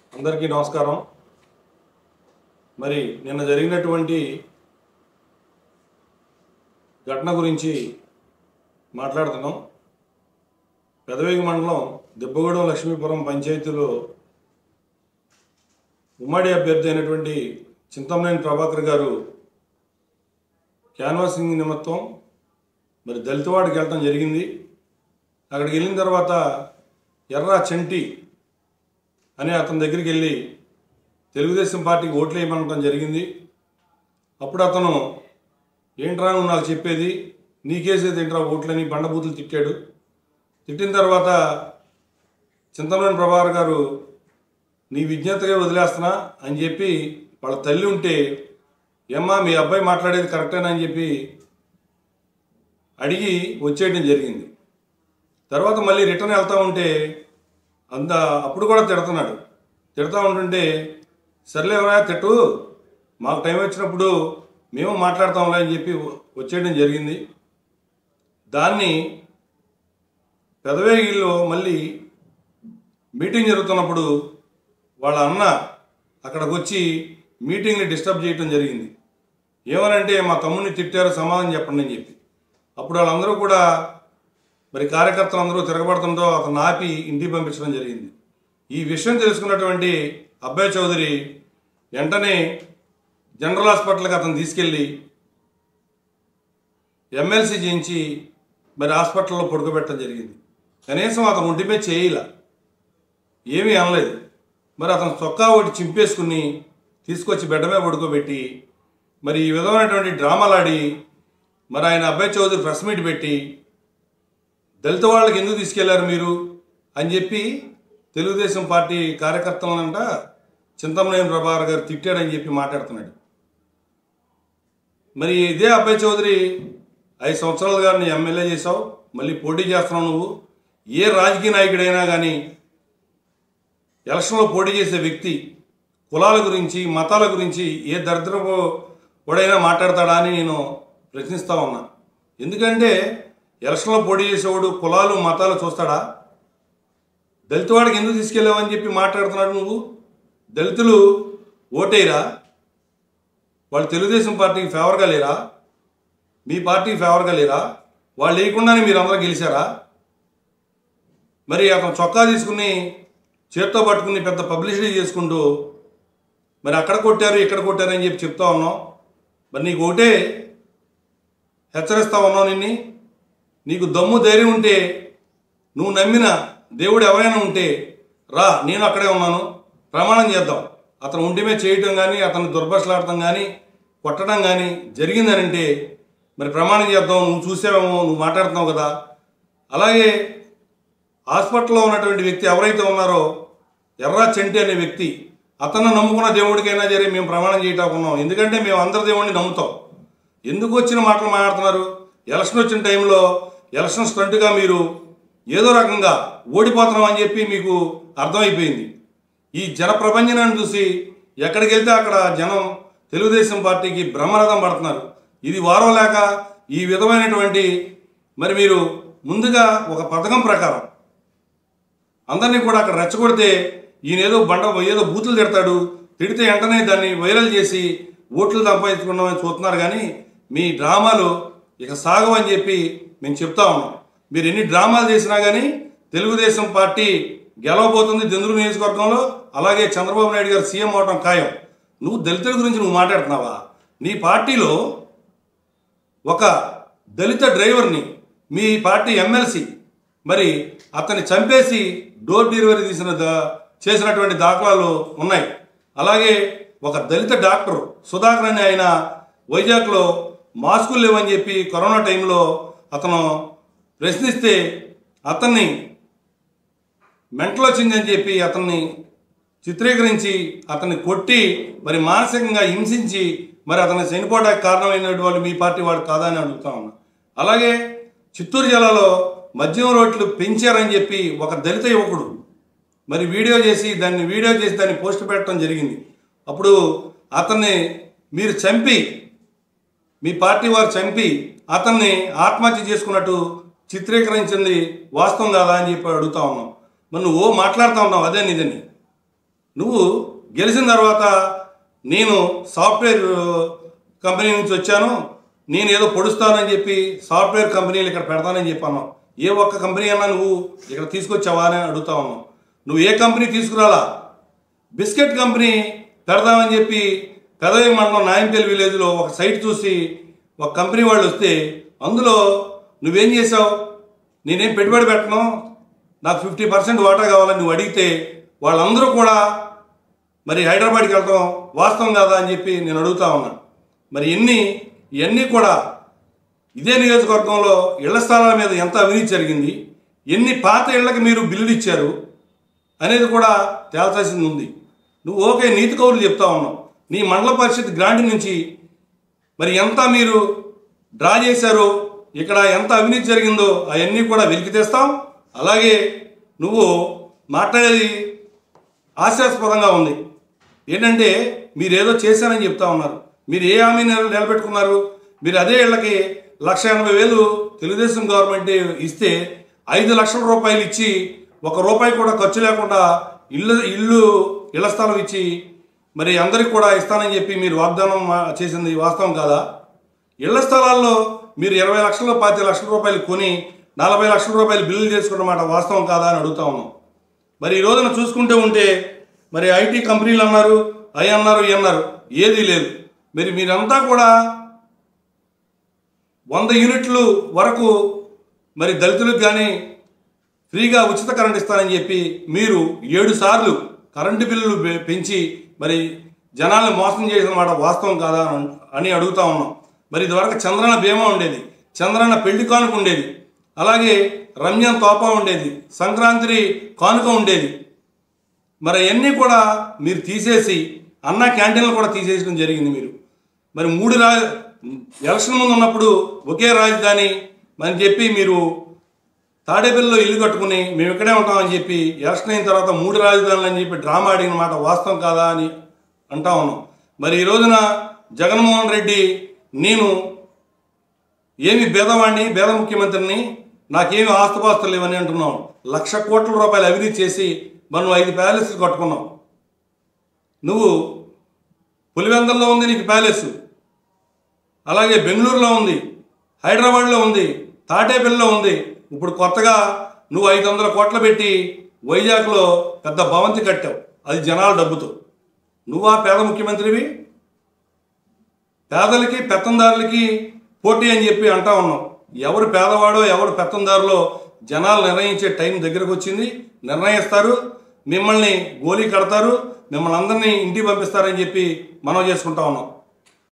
అందరికీ నమస్కారం। మరి నిన్న జరిగినటువంటి ఘటన గురించి మాట్లాడుతున్నాం। పెదవేగి మండలం దిబ్బగూడెం లక్ష్మీపురం పంచాయతీలో ఉమ్మడి అభ్యర్థి అయినటువంటి చింతమనేని ప్రభాకర్ గారు క్యాన్వాసింగ్ నిమిత్తం మరి దళితవాడికి వెళ్ళడం జరిగింది। అక్కడికి వెళ్ళిన తర్వాత ఎర్ర చంటి అనే అతని దగ్గరికి వెళ్ళి తెలుగుదేశం పార్టీకి ఓట్లు వేయమనడం జరిగింది। అప్పుడు అతను ఏంట్రా నువ్వు నాకు చెప్పేది, నీకేసేది ఏంట్రా ఓట్లని బండబూతులు తిట్టాడు। తిట్టిన తర్వాత చింతమనేని ప్రభాకర్ గారు నీ విజ్ఞతగా వదిలేస్తున్నా అని చెప్పి వాళ్ళ తల్లి ఉంటే ఏమ్మా మీ అబ్బాయి మాట్లాడేది కరెక్టేనా అని చెప్పి అడిగి వచ్చేయడం జరిగింది। తర్వాత మళ్ళీ రిటర్న్ వెళ్తూ ఉంటే అప్పుడు కూడా తిడుతున్నాడు। తిడతా ఉంటుంటే సర్లే ఎవరైనా తిట్టు, మాకు టైం వచ్చినప్పుడు మేము మాట్లాడతాంలే అని చెప్పి వచ్చేయడం జరిగింది। దాన్ని పెదవేగిలో మళ్ళీ మీటింగ్ జరుగుతున్నప్పుడు వాళ్ళ అన్న అక్కడికి వచ్చి మీటింగ్ని డిస్టర్బ్ చేయడం జరిగింది। ఏమనంటే మా తమ్ముడిని తిట్టారు సమాధానం చెప్పండి అని చెప్పి అప్పుడు వాళ్ళందరూ కూడా మరి కార్యకర్తలందరూ తిరగబడుతుంటో అతను ఆపి ఇంటికి పంపించడం జరిగింది। ఈ విషయం తెలుసుకున్నటువంటి అబ్బాయి చౌదరి వెంటనే జనరల్ హాస్పిటల్కి అతను తీసుకెళ్ళి ఎమ్మెల్సీ చేయించి మరి హాస్పిటల్లో పడుకోబెట్టడం జరిగింది। కనీసం అతను ఒంటిపై చేయలే, ఏమీ అనలేదు। మరి అతను చొక్కా ఒకటి చింపేసుకుని తీసుకొచ్చి బెడ్ మీద పడుకోబెట్టి మరి ఈ విధమైనటువంటి డ్రామాలాడి మరి ఆయన అబ్బాయి చౌదరి ప్రెస్ మీట్ పెట్టి దళిత వాళ్ళకి ఎందుకు తీసుకెళ్లారు మీరు అని చెప్పి తెలుగుదేశం పార్టీ కార్యకర్తలనంట చింతమనేని ప్రభాకర్ గారు తిట్టాడని చెప్పి మాట్లాడుతున్నాడు। మరి ఇదే అబ్బాయి చౌదరి 5 సంవత్సరాలుగా నీ ఎమ్మెల్యే చేసావు, మళ్ళీ పోటీ చేస్తున్నావు। నువ్వు ఏ రాజకీయ నాయకుడైనా కానీ ఎలక్షన్లో పోటీ చేసే వ్యక్తి కులాల గురించి మతాల గురించి ఏ దరిద్రపు వాడైనా మాట్లాడతాడా అని నేను ప్రశ్నిస్తా ఉన్నా। ఎందుకంటే ఎలక్షన్లో పోటీ చేసేవాడు కులాలు మతాలు చూస్తాడా? దళితవాడికి ఎందుకు తీసుకెళ్ళావని చెప్పి మాట్లాడుతున్నాడు నువ్వు। దళితులు ఓటేరా, వాళ్ళు తెలుగుదేశం పార్టీకి ఫేవర్గా లేరా? మీ పార్టీకి ఫేవర్గా లేరా? వాళ్ళు లేకుండానే మీరు అందరూ గెలిచారా? మరి అతను చొక్కా తీసుకుని చేత్తో పట్టుకుని పెద్ద పబ్లిసిటీ చేసుకుంటూ మరి అక్కడ కొట్టారు ఇక్కడ కొట్టారు అని చెప్పి చెప్తా ఉన్నావు। మరి నీకు ఒకటే హెచ్చరిస్తా ఉన్నావు, నిన్ను నీకు దమ్ము ధైర్యం ఉంటే నువ్వు నమ్మిన దేవుడు ఎవరైనా ఉంటే రా, నేను అక్కడే ఉన్నాను, ప్రమాణం చేద్దాం। అతను ఒంటి మీద చేయటం కానీ అతను దుర్భాషలాడటం కానీ కొట్టడం కానీ జరిగిందని అంటే మరి ప్రమాణం చేద్దాం, నువ్వు చూసావేమో, నువ్వు మాట్లాడుతున్నావు కదా। అలాగే హాస్పిటల్లో ఉన్నటువంటి వ్యక్తి ఎవరైతే ఉన్నారో ఎర్ర చంటి అనే వ్యక్తి, అతను నమ్ముకున్న దేవుడికైనా సరే మేము ప్రమాణం చేయటాకున్నాం, ఎందుకంటే మేము అందరి దేవుడిని నమ్ముతాం। ఎందుకు వచ్చిన మాటలు మాట్లాడుతున్నారు? ఎలక్షన్ వచ్చిన టైంలో ఎలక్షన్ స్టంట్గా మీరు ఏదో రకంగా ఓడిపోతున్నాం అని చెప్పి మీకు అర్థమైపోయింది। ఈ జన ప్రపంచనాన్ని చూసి ఎక్కడికి వెళ్తే అక్కడ జనం తెలుగుదేశం పార్టీకి బ్రహ్మరథం పడుతున్నారు। ఇది వారం లేక ఈ విధమైనటువంటి మరి మీరు ముందుగా ఒక పథకం ప్రకారం అందరినీ కూడా అక్కడ రెచ్చగొడితే ఈయన ఏదో బూతులు తిడతాడు, తిడితే వెంటనే దాన్ని వైరల్ చేసి ఓట్లు సంపాదించుకున్నామని చూస్తున్నారు। కానీ మీ డ్రామాలు ఇక సాగవని చెప్పి మేము చెప్తా ఉన్నాం। మీరు ఎన్ని డ్రామాలు చేసినా కానీ తెలుగుదేశం పార్టీ గెలవబోతుంది దెందులూరు నియోజకవర్గంలో, అలాగే చంద్రబాబు నాయుడు గారు సీఎం అవడం ఖాయం। నువ్వు దళితుల గురించి నువ్వు మాట్లాడుతున్నావా? నీ పార్టీలో ఒక దళిత డ్రైవర్ని మీ పార్టీ ఎమ్మెల్సీ మరి అతన్ని చంపేసి డోర్ డెలివరీ చేసినటువంటి దాఖలాలు ఉన్నాయి। అలాగే ఒక దళిత డాక్టర్ సుధాకర్ అని ఆయన వైజాగ్లో మాస్కులు లేవని చెప్పి కరోనా టైంలో అతను ప్రశ్నిస్తే అతన్ని మెంటల్ వచ్చిందని చెప్పి అతన్ని చిత్రీకరించి అతన్ని కొట్టి మరి మానసికంగా హింసించి మరి అతన్ని చనిపోవడానికి కారణమైన వాళ్ళు మీ పార్టీ వాడు కాదా అని అడుగుతా ఉన్నా। అలాగే చిత్తూరు జిల్లాలో మద్యం రేట్లు పెంచారని చెప్పి ఒక దళిత యువకుడు మరి వీడియో చేసి దాన్ని పోస్ట్ పెట్టడం జరిగింది। అప్పుడు అతన్ని మీరు చంపి మీ పార్టీ వారు చంపి అతన్ని ఆత్మహత్య చేసుకున్నట్టు చిత్రీకరించింది వాస్తవం కాదా అని చెప్పి అడుగుతా ఉన్నాం। మరి నువ్వు మాట్లాడుతూ ఉన్నావు అదే నిజని నువ్వు గెలిచిన తర్వాత నేను సాఫ్ట్వేర్ కంపెనీ నుంచి వచ్చాను, నేను ఏదో పొడుస్తానని చెప్పి సాఫ్ట్వేర్ కంపెనీలు ఇక్కడ పెడతానని చెప్పి అన్నావు. ఏ ఒక్క కంపెనీ అన్నా నువ్వు ఇక్కడ తీసుకొచ్చావా అని అడుగుతా ఉన్నావు. నువ్వు ఏ కంపెనీ తీసుకురాలా? బిస్కెట్ కంపెనీ పెడదామని చెప్పి పెదవి మండలం నాయంపల్లి విలేజ్లో ఒక సైట్ చూసి ఒక కంపెనీ వాళ్ళు వస్తే అందులో నువ్వేం చేసావు? నేనేం పెట్టుబడి పెట్టను, నాకు 50% వాటా కావాలని నువ్వు అడిగితే వాళ్ళందరూ కూడా మరి హైదరాబాద్కి వెళ్తాం వాస్తవం కాదా అని చెప్పి నేను అడుగుతా ఉన్నాను. మరి ఇవన్నీ కూడా ఇదే నియోజకవర్గంలో ఇళ్ల స్థలాల మీద ఎంత అవినీతి జరిగింది, ఎన్ని పాత ఇళ్లకు మీరు బిల్లులు ఇచ్చారు అనేది కూడా తేల్చాల్సింది ఉంది. నువ్వు ఓకే నీతి కౌరులు చెప్తా ఉన్నావు. నీ మండల పరిషత్ గ్రాంట్ నుంచి మరి ఎంత మీరు డ్రా చేశారో, ఇక్కడ ఎంత అవినీతి జరిగిందో అవన్నీ కూడా వెలికి తెస్తాం. అలాగే నువ్వు మాట్లాడేది హాస్యాస్పదంగా ఉంది. ఏంటంటే మీరేదో చేశారని చెప్తా ఉన్నారు. మీరు ఏ హామీ నిలబెట్టుకున్నారు? మీరు అదే ఇళ్ళకి 1,80,000 తెలుగుదేశం గవర్నమెంట్ ఇస్తే 5 లక్షల రూపాయలు ఇచ్చి 1 రూపాయి కూడా ఖర్చు లేకుండా ఇళ్ల స్థలం ఇచ్చి మరి అందరికి కూడా ఇస్తానని చెప్పి మీరు వాగ్దానం చేసింది వాస్తవం కాదా? ఇళ్ల స్థలాల్లో మీరు 20 లక్షలు 25 లక్షల రూపాయలు కొని 40 లక్షల రూపాయలు బిల్లులు చేసుకున్నమాట వాస్తవం కాదా అని అడుగుతా ఉన్నాం. మరి ఈ రోజున చూసుకుంటూ ఉంటే మరి ఐటీ కంపెనీలు అన్నారు, అవి అన్నారు, ఇవి అన్నారు, ఏదీ లేదు. మరి మీరంతా కూడా 100 యూనిట్లు వరకు మరి దళితులకు కానీ ఫ్రీగా ఉచిత కరెంట్ ఇస్తానని చెప్పి మీరు 7 సార్లు కరెంటు బిల్లులు పెంచి మరి జనాలను మోసం చేసిన మాట వాస్తవం కాదా అని అడుగుతా ఉన్నాం. మరి ఇదివరకు చంద్రన్న బీమా ఉండేది, చంద్రన్న పెళ్లి కానుక ఉండేది, అలాగే రంజాన్ తోపా ఉండేది, సంక్రాంతి కానుక ఉండేది. మరి అవన్నీ కూడా మీరు తీసేసి అన్న క్యాంటీన్లు కూడా తీసేయడం జరిగింది. మీరు మరి 3 ఎలక్షన్ ముందు ఉన్నప్పుడు ఒకే రాజధాని అని చెప్పి మీరు తాడేపల్లిలో ఇల్లు కట్టుకుని మేము ఇక్కడే ఉంటామని చెప్పి ఎలక్షన్ అయిన తర్వాత 3 రాజధానులు అని చెప్పి డ్రామా ఆడిన మాట వాస్తవం కాదా అని అంటా ఉన్నాం. మరి ఈ రోజున జగన్మోహన్ రెడ్డి నేను ఏమి పేదవాడిని, పేద ముఖ్యమంత్రిని, నాకేమి ఆస్తుపాస్తులు లేవని అంటున్నావు. 1,00,000 కోట్ల రూపాయలు అవినీతి చేసి మనం 5 ప్యాలెస్లు కట్టుకున్నావు. నువ్వు పులివెందుల్లో ఉంది నీకు ప్యాలెస్, అలాగే బెంగళూరులో ఉంది, హైదరాబాద్లో ఉంది, తాటేపల్లిలో ఉంది. ఇప్పుడు కొత్తగా నువ్వు 500 కోట్లు పెట్టి వైజాగ్లో పెద్ద భవంతి కట్టావు, అది జనాల డబ్బుతో. నువ్వా పేద ముఖ్యమంత్రివి? పేదలకి పెత్తందారులకి పోటీ అని చెప్పి అంటా ఉన్నావు. ఎవరు పేదవాడో ఎవరు పెత్తందారులో జనాలు నిర్ణయించే టైం దగ్గరకు వచ్చింది. నిర్ణయిస్తారు, మిమ్మల్ని గోలీ కడతారు, మిమ్మల్ని అందరినీ ఇంటికి పంపిస్తారని చెప్పి మనం చేసుకుంటా ఉన్నాం.